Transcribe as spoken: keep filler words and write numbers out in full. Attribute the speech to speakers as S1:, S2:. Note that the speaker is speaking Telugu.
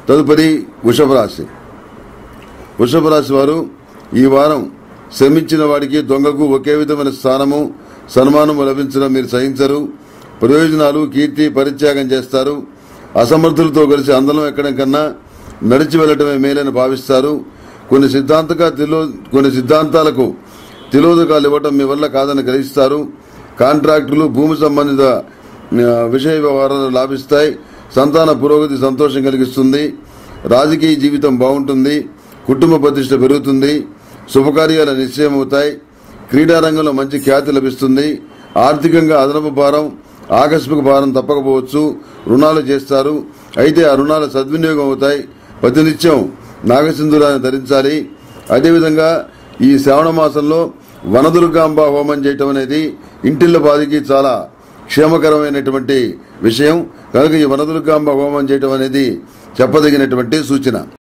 S1: తదుపరి వృషభ రాశి. వృషభ రాశి వారు ఈ వారం శ్రమించిన వాడికి దొంగకు ఒకే విధమైన స్థానము సన్మానము లభించడం మీరు సహించరు. ప్రయోజనాలు కీర్తి పరిత్యాగం చేస్తారు. అసమర్థులతో కలిసి అందలం ఎక్కడం కన్నా నడిచి వెళ్లటమే మేలని భావిస్తారు. కొన్ని సిద్ధాంతగా కొన్ని సిద్ధాంతాలకు తిలోదకాలు ఇవ్వటం మీ వల్ల కాదని గ్రహిస్తారు. కాంట్రాక్టులు భూమి సంబంధిత విషయ వ్యవహారాలు లాభిస్తాయి. సంతాన పురోగతి సంతోషం కలిగిస్తుంది. రాజకీయ జీవితం బాగుంటుంది. కుటుంబ ప్రతిష్ట పెరుగుతుంది. శుభకార్యాలు నిశ్చయమవుతాయి. క్రీడారంగంలో మంచి ఖ్యాతి లభిస్తుంది. ఆర్థికంగా అదనపు భారం ఆకస్మిక భారం తప్పకపోవచ్చు. రుణాలు చేస్తారు. అయితే ఆ రుణాలు సద్వినియోగం అవుతాయి. ప్రతినిత్యం నాగసింధురాన్ని ధరించాలి. అదేవిధంగా ఈ శ్రావణ మాసంలో వనదుర్గాంబ హోమం చేయటం అనేది ఇంటిళ్ల బాధికి చాలా క్షేమకరమైనటువంటి విషయం కనుక ఈ వనదుర్గాంబ హోమం చేయటం అనేది చెప్పదగినటువంటి సూచన.